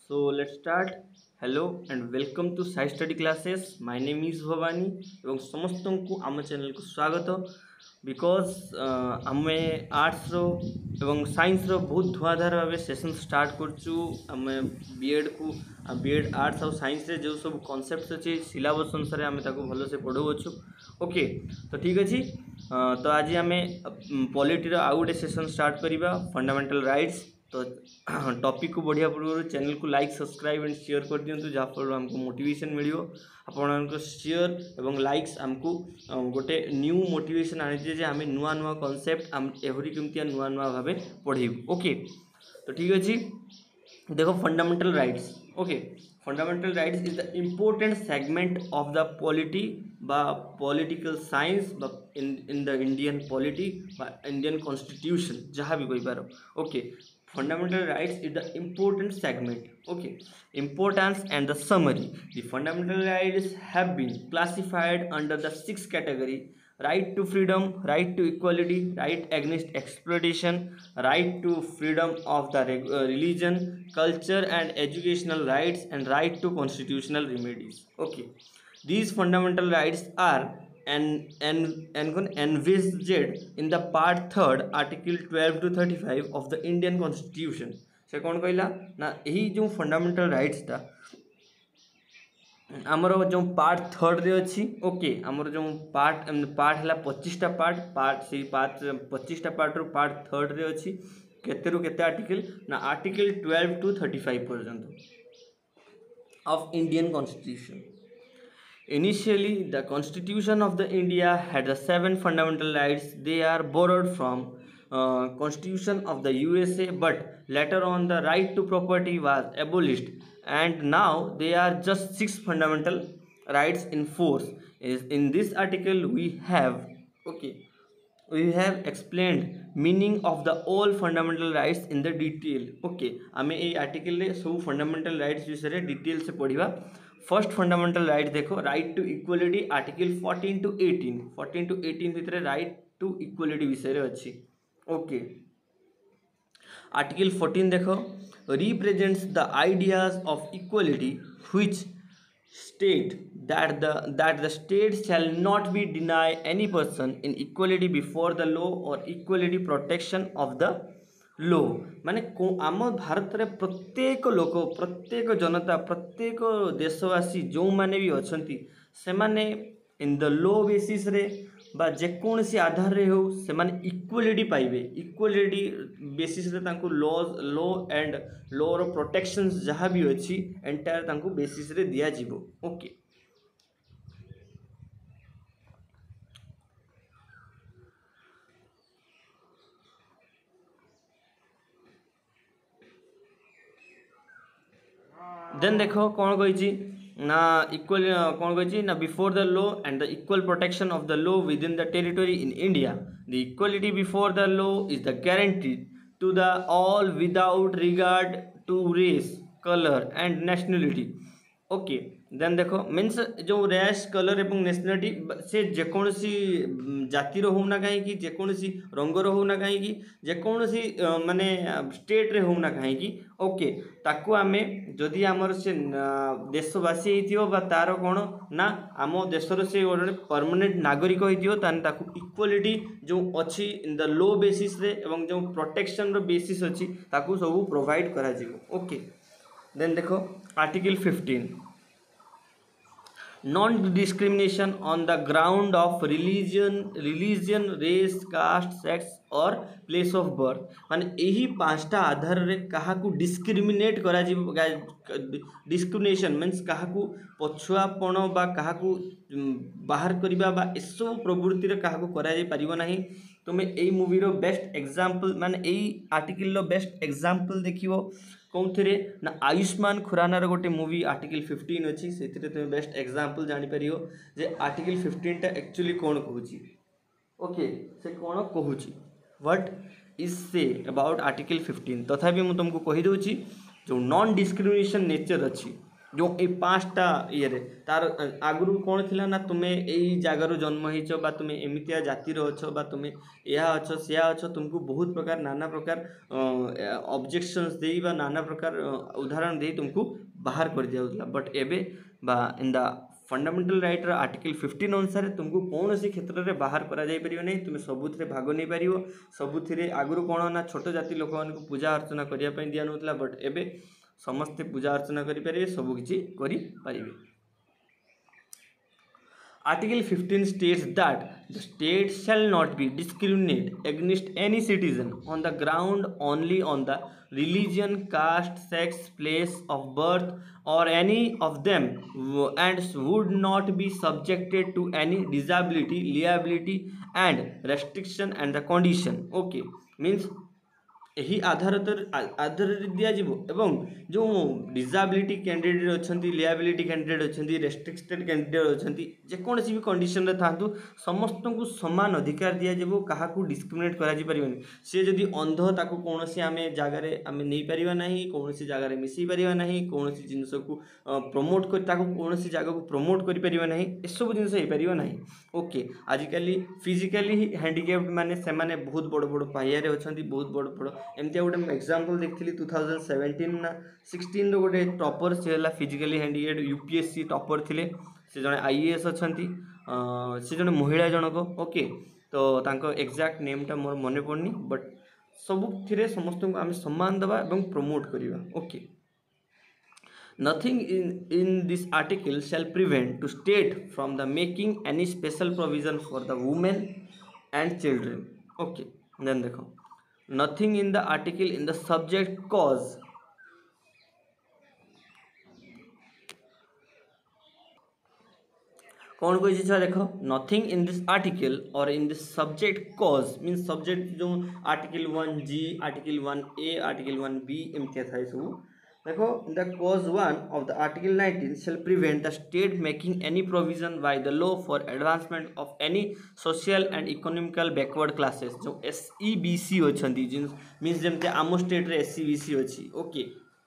So let's start. Hello and welcome to Sai Study Classes. My name is Bhavani এবং ସମସ୍ତଙ୍କୁ ଆମ ଚ୍ୟାନେଲକୁ ସ୍ୱାଗତ ବିକଜ ଆମେ ଆର୍ଟ୍ସର ଏବଂ ସାଇନ୍ସର ବହୁତ ଧୁଆଧାର ଭାବେ ସେସନ୍ ଷ୍ଟାର୍ଟ କରୁଛୁ ଆମେ ବିଏଡ଼କୁ ବିଏଡ଼ ଆର୍ଟ୍ସ ଆଉ ସାଇନ୍ସରେ ଯେଉଁ ସବୁ କନସେପ୍ଟ ଅଛି ସିଲାବସ୍ ଅନୁସାରେ ଆମେ ତାକୁ ଭଲସେ ପଢ଼ାଉଛୁ ଓକେ ତ ଠିକ୍ ଅଛି ତ ଆଜି ଆମେ ପଲିଟିର ଆଉ ଗୋଟେ ସେସନ୍ ଷ୍ଟାର୍ଟ କରିବା ଫଣ୍ଡାମେଣ୍ଟାଲ ରାଇଟ୍ସ तो टॉपिक को बढ़िया पूर्व चैनल को लाइक सब्सक्राइब एंड शेयर कर दिंतु जहाँफल आमको मोटिवेशन मिलो आप शेयर एवं लाइक्स आमको गोटे न्यू मोटिवेशन आनी जे आम नुआ नुआ कॉन्सेप्ट आम एहरी केमती नुआ नुआ भाव पढ़ेबू ओके तो ठीक अच्छे देखो fundamental rights okay fundamental rights is the important segment of the polity बा political science in the Indian polity बा इंडियन कॉन्स्टिट्यूशन जहाँ भी कोई पारो okay fundamental rights is the important segment okay importance and the summary the fundamental rights have been classified under the six category right to freedom right to equality right against exploitation right to freedom of the religion culture and educational rights and right to constitutional remedies okay these fundamental rights are envisaged in the part 3rd article 12 to 35 of the Indian Constitution से कौन कहला ना यही जो fundamental rights था आमर जो part 3rd रे अच्छी ओके आमर जो पार्ट है 25टा पार्ट से पार्ट 25टा पार्ट रो पार्ट 3rd रे अच्छी केते रु केते आर्टिकल ना आर्टिकल 12 to 35 पर्यंत of Indian constitution Initially, the Constitution of the India had the 7 fundamental rights. They are borrowed from Constitution of the USA, but later on the right to property was abolished, and now they are just 6 fundamental rights in force. In this article, we have explained meaning of the all fundamental rights in the detail. Okay, आमे ये article ले सब fundamental rights विषय रे detail से पढ़िबा. First fundamental right देखो right to equality article 14 to 18 भितर राइट टू इक्वालिटी विषय अच्छी ओके आर्टिकल 14 देखो represents the ideas of equality which state that the state shall not be deny any person in equality before the law or equality protection of the law माने आम भारत रे प्रत्येक लोक प्रत्येक जनता प्रत्येक देशवासी जो माने भी अच्छी से माने इन द लो बेसिस रे बा जेकोसी आधार रे हो से माने इक्वालिटी पाइबे इक्वालिटी बेसिस रे तांको लॉ एंड लॉ रो प्रोटेक्शंस जहाँ भी अच्छी एंटायर तांको बेसिस रे दिया जीवो ओके देन देखो कौन कही ना इक्वल कौन कही ना before the law and the equal protection of the law within the territory in India the equality before the law is the guaranteed to the all without regard to race colour and nationality okay then देखो means जो race colour एवं nationality से जेकोसी जातिर होना कहीं जेकोसी रंगर होना कहीं जेकोसी माने स्टेट रे होना कहीं ओके ताकू आमे जदि आमर से देशवासी होइथियो बा तार कोन ना आम देशर से गोटे परमानेंट नागरिक होइथियो ताने ताकू इक्वालिटी जो अच्छी इन द लो बेसिस रे एवं जो प्रोटेक्शन रो बेसिस अच्छी ताकू सब प्रोवाइड करा जिवो ओके देन देखो article 15 non discrimination on the ground of religion race caste sex और प्लेस ऑफ बर्थ माने यही 5टा आधार रे कहा को डिस्क्रिमिनेट करा डिस्क्रिमिनेशन मीन्स कहा को पछुआपण बा कहा को बाहर करबा बा एसो प्रवृत्ति रे कहा को करा जाय परिबो नाही तुमे एई मूवी रो बेस्ट एग्जांपल माने एई आर्टिकल रो बेस्ट एग्जांपल देखिवो कौन ना आयुष्मान खुरानार गोटे मूवी आर्टिकल 15 अच्छी से तुम बेस्ट एग्जांपल जानी परियो जे आर्टिकल 15 टा एक्चुअली कौन कहूची ओके से कौन कहूची व्हाट इज से अबाउट आर्टिकल 15 तथापि मु तुमको कहि दोची जो नॉन डिस्क्रिमिनेशन नेचर अच्छी जो ये पाँचटा ये तार आगु कौन थिला ना तुम्हें यही जगार जन्म हो तुम्हें एमतिया जातिर अच्छ तुम्हें यह अच्छ से अच्छ तुमको बहुत प्रकार नाना प्रकार ऑब्जेक्शंस दे नाना प्रकार उदाहरण दे तुमको बाहर कर दिया बट एबे बा in the fundamental right article 15 अनुसार तुमको कौन सी क्षेत्र में बाहर करा जाई परियो नहीं तुम सबुथिरे भाग नहीं पारियो सबुथिरे आगु कौन ना छोट जाति लोक मानक पूजा अर्चना करिया पई दिया नउतला बट एबे समस्ते पूजा अर्चना करि पारे सब किछि करि पारिबे। Article 15 states that the state shall not be discriminate against any citizen on the ground only on the religion, caste, sex, place of birth or any of them and would not be subjected to any disability, liability and restriction and the condition. Okay, means यही आधार दिज्व एवं जो disability candidate अच्छा liability candidate अच्छा restricted candidate अच्छा जेकोसी भी condition रे था समस्त को समान अधिकार दिज्व क्या डिस्क्रिमिनेट कर सी जदि अंध ताको कौन आम जगार आम नहीं पारिबा नहीं कौन जगार मिसई पारिबा नहीं कौन जिनस को प्रमोट कर कौन जगह को प्रमोट कर पारिबा नहीं एसबू जिनस हो पारिबा नहीं। ओके आजिकली फिजिकली हैंडिकैप्ड माने से माने बहुत बड़ बड़ पाइबारे अच्छा बहुत बड़ बड़ एमती गोटे एग्जांपल देखी 2017 ना 16 गोटे टॉपर से है फिजिकली हैंडिकैप्ड यूपीएससी टॉपर थिले से जने आईएएस अच्छा से जने महिला जनक। ओके तो तांको एग्जैक्ट नेमटा मोर मने पड़नी बट सबुथिरे समस्त को आम सम्मान देवा एवं प्रमोट करवा। Okay nothing in this article shall prevent to state from the making any special provision for the women and children. Okay then देखो nothing in the article in the subject cause कौन कोई छुआ देख nothing in this article और in this subject cause mean subject जो article 1G article 1A article 1B एमती था सब देखो the cause 1 of the article 19 shall prevent the state making any provision by the law for advancement of any social and economical backward classes जो SEBC अच्छी जिन means जमते आम state रे SEBC अच्छी। Okay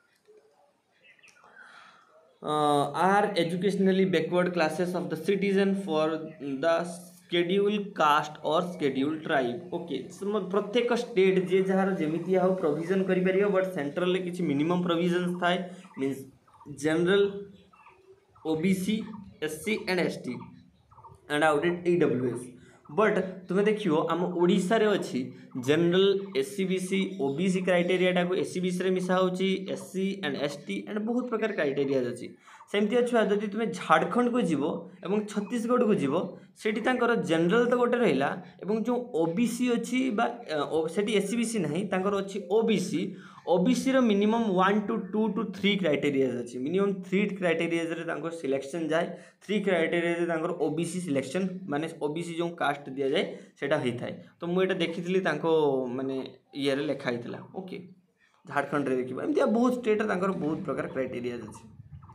are educationally backward classes of the citizen for the schedule caste or schedule tribe. Okay प्रत्येक state जे जार जमीती हाउ प्रोविजन करि परियो बट सेंट्रल ले किछि मिनिमम प्रोविजन थाए means general OBC SC and ST and added EWS but तुम्हें देखियो आम ओडिशा रे अछि जनरल एससीबीसी ओबीसी क्राइटेरिया को एससीबीसी रे मिसा होछि एससी एंड एसटी एंड बहुत प्रकार क्राइटेरिया अछि सेमती छुआ जदि तुम्हें झारखंड को जीव एवं छत्तीसगढ़ को जीव सेठी तांकर जनरल तो गोटे रहिला एवं जो ओबीसी अछि बा सेठी एससीबीसी नाही तांकर अछि ओबीसी ओबीसी रो मिनिमम 1 to 2 to 3 क्राइटेरिया अछि मिनिमम 3 क्राइटेरिया रे तांकर सिलेक्शन जाय 3 क्राइटेरिया रे तांकर ओबीसी सिलेक्शन माने ओबीसी जो कास्ट दिया जाय सेटा होई थाए तो मु एटा देखिथिली तांको माने ये रे लिखा हितला। ओके झारखंड रे देखिबा एमतिया बहुत स्टेट रे तांकर बहुत प्रकार क्राइटेरिया अछि।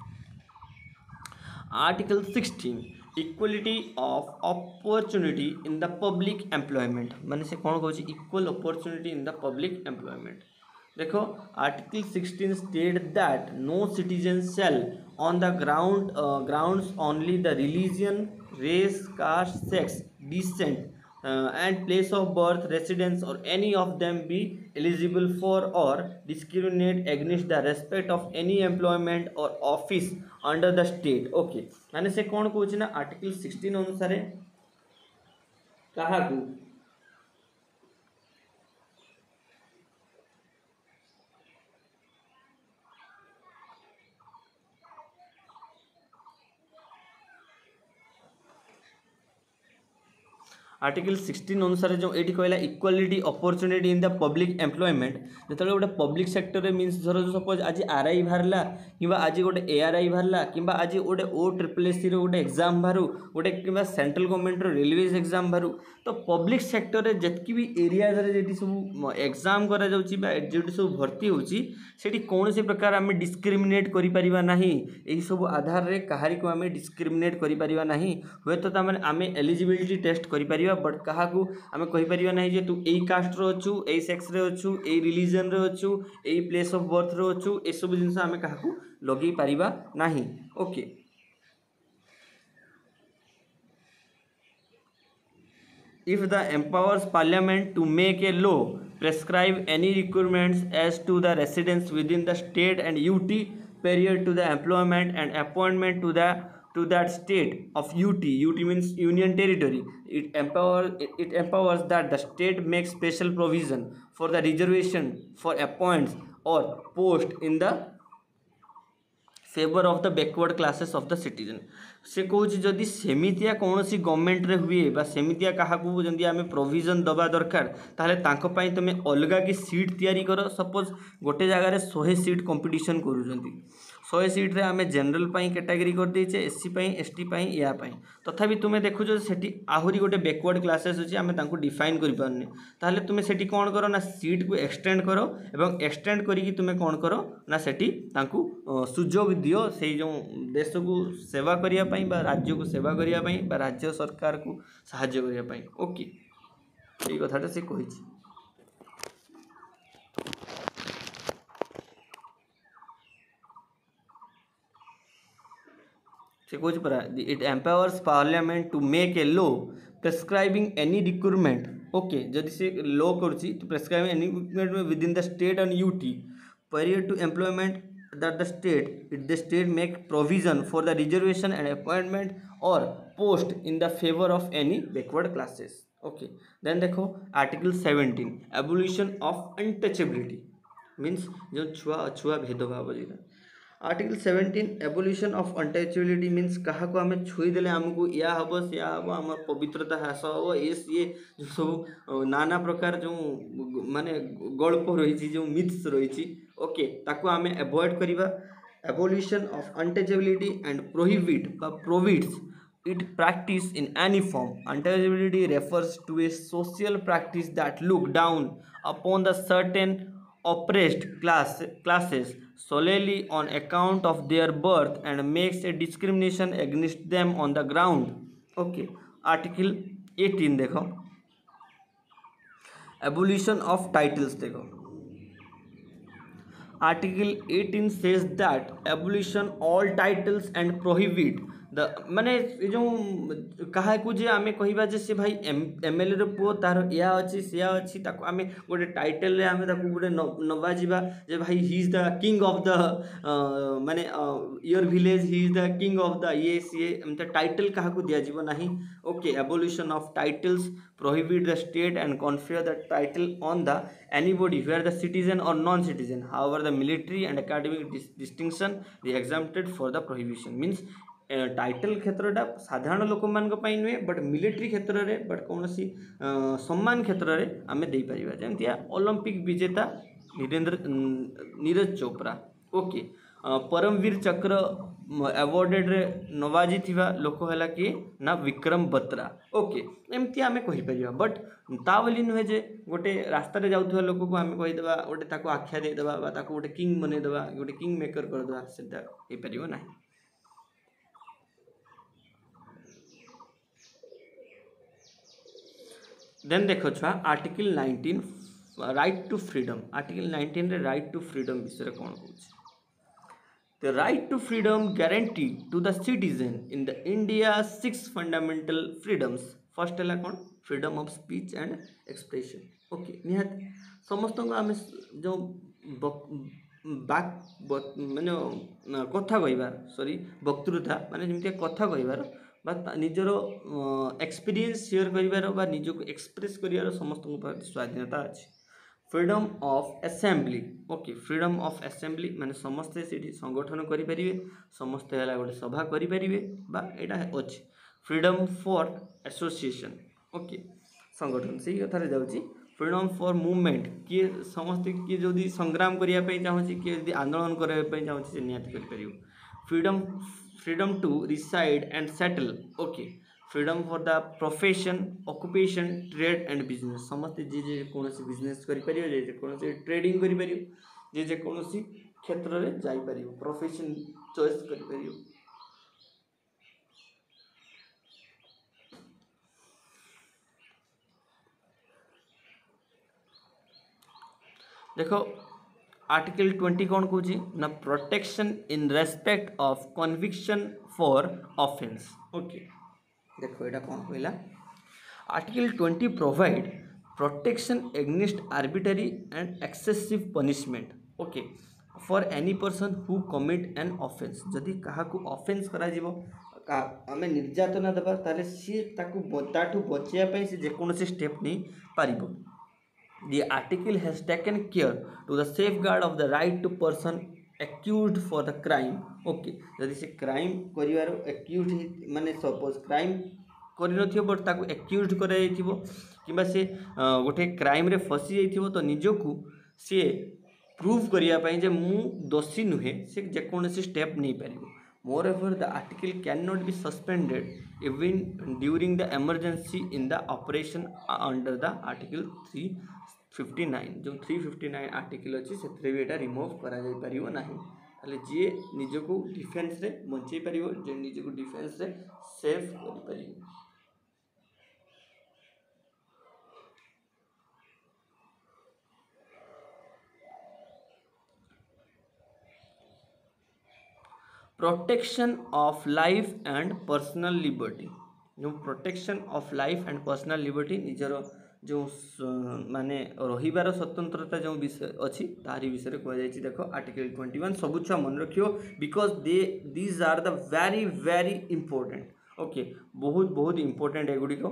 Article 16 equality of opportunity in the public employment माने से कौन कहछि equal opportunity in the public employment देखो article 16 state that no citizen shall on the grounds only the religion race caste sex descent and place of birth residence or any of them be eligible for or discriminate against the respect of any employment or office under the state। Okay माने से कौन कहछि ना article 16 अनुसार काहाकू article 16 अनुसार जो ये कहला equality opportunity in the public employment जो गोटे पब्लिक सेक्टर रे मीन्स धर सपोज आज आरआई बाहरला कि आज गोटे एआरआई बाहरला कि आज गोटे OSSC गोटे एग्जाम बाहर गोटे कि सेंट्रल गवर्नमेंट रेलवेज एग्जाम बाहर तो पब्लिक सेक्टर रे जितकी भी एरिया जो सब एग्जाम करा जाउची बा जो सब भर्ती होची सेठी कौन से प्रकार आम डिस्क्रिमिनेट करि परिबा नाही एही सब आधार रे कहारी को आम डिस्क्रिमिनेट करि परिबा नाही होय तो तामाने आम एलिजिबिलिटी टेस्ट करि परिबा परिया बट कहा आम कहि परिया नहीं जे तू एई कास्ट रो अछु एई सेक्स रे अछु एई रिलीजन रे अछु एई प्लेस ऑफ बर्थ रे अछु ए सब जिंस आम कहा लगे परिबा नहीं। Okay if the empowers parliament to make a law prescribe any requirements as to the residence within the state and UT period to the employment and appointment to that state of UT means union territory. It empowers that the state makes special provision for the reservation for appoints or post in the favour of the backward classes of the citizen से कौन जदि सेमितिया कौन सी government रे हुए बा सेमितिया क्या जमी आम प्रोविजन दबा दरकार ताहले तांको पाई तुम अलग कि सीट तैयारी कर सपोज गोटे जगार 100 सीट कंपटीशन करूँ 100 सीट रे आम जनरल कैटेगरी कर देचे एससी एसटी या तथापि तुम्हें देखुच से आहरी गोटे बैकवर्ड क्लासेस अच्छी आम डिफाइन करें ताहले तुम्हें से कौन कर ना सीट को एक्सटेंड कर एवं एक्सटेंड करी तुम्हें कौन कर ना से सुजोग दियो से जो देश को सेवा करने राज्य को सेवा करने राज्य सरकार को साहाय्य करने। ओके ये कथाटा से कही से कौन परा it empowers parliament to make a law prescribing any requirement. Okay जदि से लॉ करुच्ची to prescribe any requirement within the state and UT prior to employment that the state make provision for the reservation and appointment or post in the favor of any backward classes. Okay then देखो article 17 abolition of untouchability means जो छुआ भेदभाव जी article 17 abolition of untouchability means क्या को आम छुईदे आमको या हम सिया हम आम पवित्रता ह्रास हम ये जो सब नाना प्रकार जो माने गल्प रही जो मिथ्स रही ओके ताको आम एवॉइड करवा। Abolition of untouchability and prohibit provides it practice in any form. Untouchability refers to a social practice that look down upon the certain oppressed classes solely on account of their birth and makes a discrimination against them on the ground. Okay article 18 देखो abolition of titles देखो article 18 says that abolition all titles and prohibit the माने जो कहा को जे आमे कहिबा जे से भाई MLA रो पुओ तार या अछि सिया अछि ताको आमे गोटे टाइटल रे आमे ताको गोटे नवा जिबा जे भाई he is the king of the माने your village he is the king of the ये एमते टाइटल कहा को दिया जिवो नाही। Okay abolition of titles prohibit the state and confer the title on the anybody where the citizen और non citizen however the military and academic distinction they exempted for the prohibition means title क्षेत्रटा साधारण लोक मान नुहे but military क्षेत्र में but कौन सी सम्मान क्षेत्र में आम दे पार जमी ओलंपिक विजेता नीरज चोपड़ा। ओके परमवीर चक्र अवार्डेड रे नवाजी थिबा लोक है कि ना विक्रम बत्रा। ओके एमती आम कहीपर बट ता बोली नुहे जे गोटे रास्तार जाऊा लोक को आम कहीदेवा गोटे आख्या देदेवा गोटे किंग बनईदेवा गोटे किंग मेकर करदेवा से हो पार ना। देन देखो छुआ article 19 right to freedom article 19 रे राइट टू फ्रीडम विषय कौन कह the right to freedom guarantee to the citizen in the India 6 fundamental freedoms first है कौन freedom of speech and expression. Okay निहाती समस्त आम जो माने कथा कहबार सॉरी वक्तृता माने जमी कथा कहबार निजर एक्सपीरियंस शेयर कर निजक एक्सप्रेस कर समस्त स्वाधीनता अच्छी। Freedom of assembly okay freedom of assembly माने समस्ते से संगठन करें समस्ते है गोटे सभा करें अच्छे। फ्रीडम फॉर एसोसिएशन ओके संगठन से कथार जाऊँगी। फ्रीडम फॉर मूवमेंट किए समस्ते किए जो संग्राम करने चाहूँगी किए आंदोलन करने चाहूँगी निहत कर। Freedom to reside and settle okay freedom for the profession occupation trade and business समस्ते जे कौन बिजनेस करें जे कौन ट्रेडिंग करें जे कौन क्षेत्र में जापर प्रोफेशन चॉइस कर। देखो आर्टिकल 20 कौन कौची ना protection in respect of conviction for offence. Okay देखो यहाँ कौन कहला article 20 provide protection against arbitrary and excessive punishment okay for any person who commit an offence जदि क्या ऑफेंस करा आम निर्यातना देवा ताले सी ताठू बचाई से जेकोसी स्टेप नहीं पारिबो। The article has taken care to the safeguard of the right to person accused for the crime okay जदि से क्राइम करिवार एक्यूज माने सपोज क्राइम कर बट ताको एक्यूज कर कि से गोटे क्राइम रे फसी जाइथिबो तो निजको सी प्रूव करने जे मु दोषी नुहे से जेकोसी स्टेप नहीं पारिबो। Moreover, the article cannot be suspended even during the emergency in the operation under the article 359 जो 359 आर्टिकल अच्छी से भी एटा रिमूव करा जाई परिवो नाही खाली जी निजको डिफेंस रे बंचई परिवो जे निजको डिफेंस रे सेफ करि परिवो। Protection of life and personal liberty जो protection of life and personal liberty निजर जो माने रहिबार स्वतंत्रता जो विषय अच्छी तारी विषय कह देखो आर्टिकल 21 सब छुआ मन रखियो because these are the very very important okay बहुत बहुत इंपोर्टेंट एगुड़िक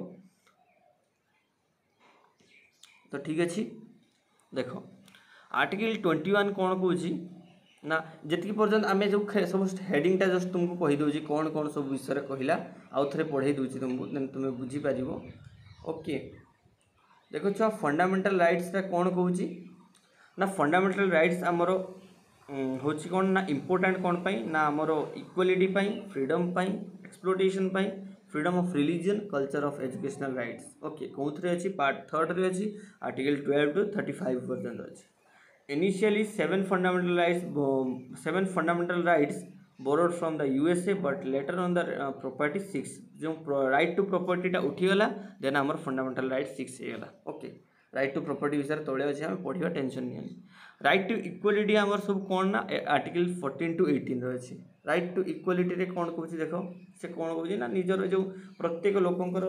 तो ठीक अच्छे देखो आर्टिकल 21 कौन कौची ना जी पर्यटन आम जो सब हेडिंगटा जस्ट तुमको कहीदे कौन कौन सब विषय कहला आउ थे पढ़े दूसरी तुमको तुम्हें बुझीपार ओके देखो छुआ फंडामेंटल राइट्स कौन कहूँ ना फंडामेंटल राइट्स आमर हूँ कौन ना इम्पोर्टाट कौन पाई ना आमर इक्वालिटी पाई फ्रीडम पाई एक्सप्लोटेशन पाई freedom of religion culture of educational rights okay कौन अच्छी पार्ट 3 रे अच्छी आर्टिकल 12 to 35 पर्यंत अच्छी। Initially, seven fundamental rights borrowed from the USA, but later on the property 6 जो right to property टा उठीगला देन आमर फंडामेंटल राइट 6 हेगला ओके राइट टू प्रॉपर्टी विषय तले अच्छे आम पढ़ा टेंशन नहीं। राइट टू इक्वालिटी आमर सब कौन ना आर्टिकल 14 to 18 अच्छे राइट टू इक्वालिटी रे कौन कहूँ देखो से कौन कहूँ ना निजर जो प्रत्येक लोकंकर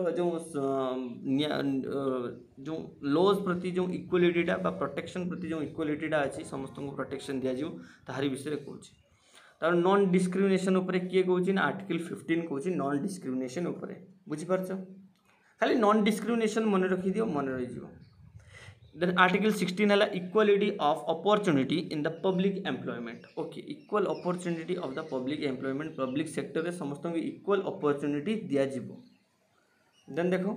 जो लॉज प्रति जो इक्वालिटीटा प्रोटेक्शन प्रति जो इक्वालिटीटा अच्छी समस्त को प्रोटेक्शन दिज्व ताहारी विषय कहूँ। तार नॉन डिस्क्रिमिनेशन उपरे किए कहूँ ना आर्टिकल 15 कहूँ नॉन डिस्क्रिमिनेशन उपरे बुझीपार खाली नॉन डिस्क्रिमिनेशन मन रखिदियो मन रही। देन आर्टिकल 16 है equality of opportunity in the public employment okay equal opportunity of the public employment public sector रे समस्त को इक्वल अपॉर्चुनिटी दिया जिवो। देन देखो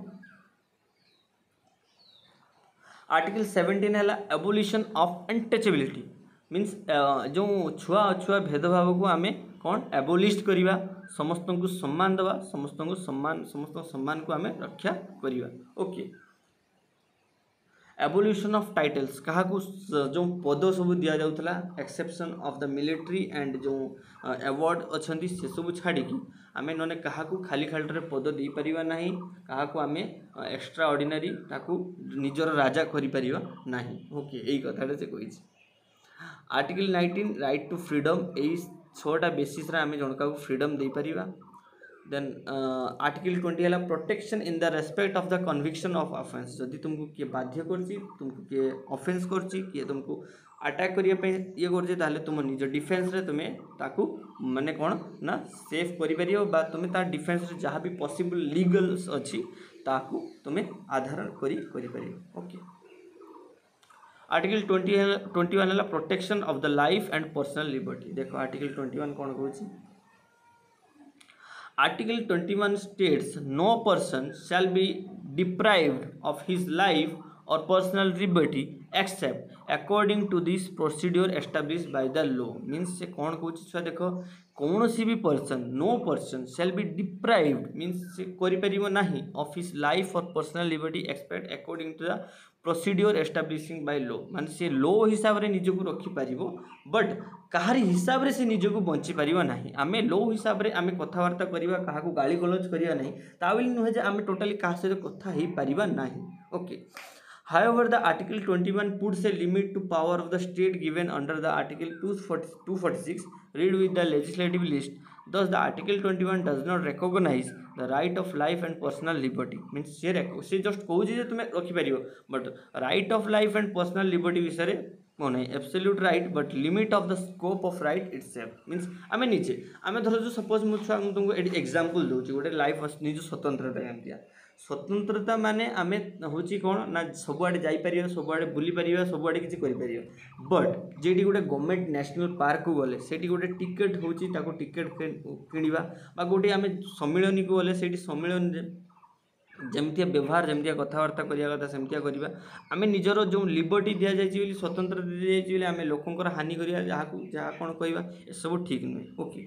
आर्टिकल 17 है एबोलिशन ऑफ अनटचेबिलिटी मीन्स जो छुआ अछुआ भेदभाव को आम कौन एबोलिस्ट करवा समस्त को सम्मान देवा समस्त को सम्मान को आम रक्षा करवा ओके। एबोल्यूशन ऑफ टाइटल्स क्या जो पद सब दि जाऊला exception of the military and जो अवार्ड अच्छा से सब छाड़ी आम ना क्या खाली खाली पद दे पारिबा नहीं क्या आम एक्स्ट्रा ऑर्डिनरी ताकू निजर राजा करिपरिबा नहीं ओके यही कथाटा से कही। आर्टिकल 19 राइट टू फ्रीडम यही 6टा बेसिस रे आम जनका फ्रीडम दे पारिबा। देन आर्टिकल 20 है protection in the respect of the conviction of offence जदि तुमको किए बाध्य करछि तुमको किए ऑफेंस करछि किए तुमको अटैक करिया ये करछि ताले तुम निज डिफेंस रे तुमे ताकू माने कोन ना सेफ करि परियो बा तुमे ता डिफेंस रे जहाँ भी पॉसिबल लीगल्स अछि ताकू तुमे आधार करि परियो ओके। आर्टिकल 21 है protection of the life and personal liberty देखो आर्टिकल 21 कौन कहूँ Article 21 states no person shall be deprived of his life or personal liberty except according to this procedure established by the law means से कौन कहूँ छुआ देखो कौन सी भी person no person shall be deprived means से करिपरिबो नाही of his life or personal liberty except according to the procedure establishing by law मान से लो हिसाब रे निजको रखी पारिबो बट कहारी हिसाब रे से निजको बंची पारिबा नाही आमे लो हिसाब रे आमे कथावार्ता करिबा काहाको गाली गलौज करिया नाही ताविल नुहे जे आमे टोटली काहा से कथा ही पारिबा नाही okay. However, the Article 21 puts a limit to power of the state given under the Article 246 read with the legislative list. Thus, the Article 21 does not recognize the right of life and personal liberty. Means she just कहूँ जे तुम्हें रखिपार, but right of life and personal liberty विषय कौन है absolute right but limit of the scope of right itself means आम निजे आम धर जो सपोज मुझे तुमको ये एग्जांपल दूसरी गोटे लाइफ निज स्वतंत्रता एमती स्वतंत्रता माने आमे हूँ कौन ना सबुआड़े जापर सबुआड़े बुली पार सबुआड़े किसी कर बट जेटी गोटे गवर्नमेंट नेशनल पार्क को गले से गोटे टिकेट हूँ टिकेट किणवा गोटे आम सम्मिलनी को गले से सम्मिलन जमती व्यवहार जमती कथबार्ता करवा कथा सेमतिया करवा आम निजर जो लिबर्टी दि जाए स्वतंत्र दी जाए आम लोकंर हानि करा जहाँ कौन कहवा सब ठीक नुहे ओके।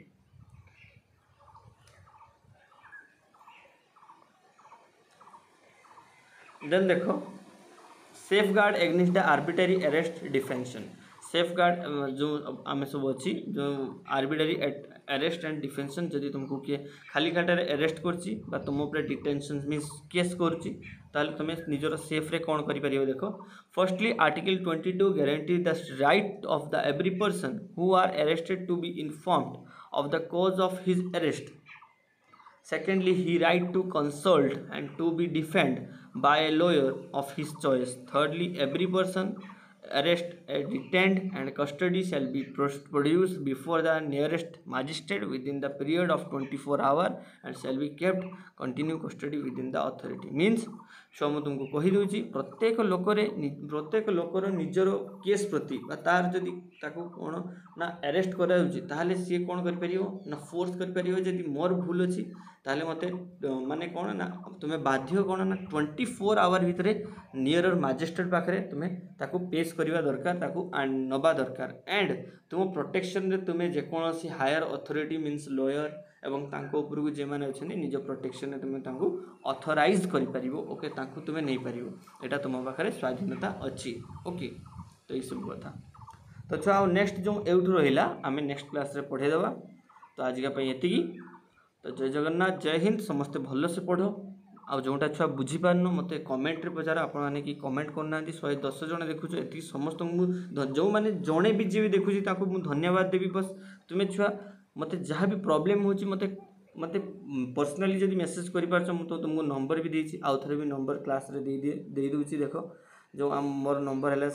देन देखो safeguard against the arbitrary arrest detention safeguard जो आम सब अच्छी जो आर्बिट्रेरी अरेस्ट एंड डिफेंशन जदि तुमको किए खाली खाटार अरेस्ट कर तुम डिटेंशन मीन्स केस कर तुम निजर सेफ रे कौन कर देखो firstly article 22 guarantee the right of the every person who are arrested to be informed of the cause of his arrest. Secondly, he right to consult and to be defended by a lawyer of his choice. Thirdly, every person arrested, detained and custody shall be produced before the nearest magistrate within the period of 24 hours and shall be kept continue custody within the authority. Means so मुझे तुमको कहीदे प्रत्येक लोकर निजर case प्रति तार जदि कौन ना arrest कराए सी कौन कर फोर्स कर मोर भूल अच्छी ताले मते माने कौन ना तुम्हें बाध्य कौन ना 24 आवर भितर नियर मजिस्ट्रेट पाखे तुम्हें ताकू पेश करवा दरकार ताकू नवा दरकार एंड तुम प्रोटेक्शन रे तुम्हें जेकोसी हायर अथॉरिटी मीन्स लॉयर एवं तांको उपरकू जे माने अछन निज प्रोटेक्शन रे तुम्हें तांको ऑथराइज करि परिबो ओके तांको तुम्हें नहीं परिबो एटा तुम पाखे स्वाधीनता अच्छी ओके। तो ये सब कथा तो छुआ नेक्स्ट जो एठू रहिला आमे नेक्स्ट क्लास रे पढ़े देबा। तो आज का एति तो जय जगन्नाथ जय हिंद समस्ते भल से पढ़ो आ जोटा छुआ बुझी पारन मते कमेंट रे पचार आपण माने कि कमेंट करना 110 जन देखुछ एति समस्त जो माने जणे भी जे भी देखुची ताको मु धन्यवाद देबी बस तुम्हें छुआ मते जहाँ भी प्रॉब्लम होची मते मते पर्सनली जदि मेसेज करि पारछ मु तो तुमको नंबर भी देछि आउ थरे भी नंबर क्लास रे दे दूची देखो जो मोर नंबर है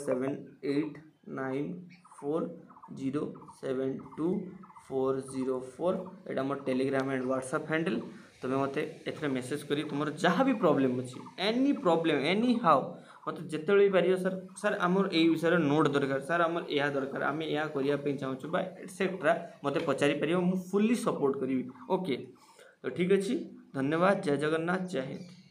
7894072404 एटा मोर टेलीग्राम एंड व्हाट्सएप हैंडल तुम्हें मते एथरे मेसेज करी तुम जहाँ भी प्रॉब्लम अच्छी एनी प्रॉब्लम एनी हाउ मत जिते पार सर सर आमर ये विषय नोट दरकार सर आमर यह दरकार आम यह करने चाहूँ बा एटसेट्रा मत पचारि पार मु फुल्ली सपोर्ट करी ओके। तो ठीक अच्छे धन्यवाद जय जगन्नाथ जय हिंद।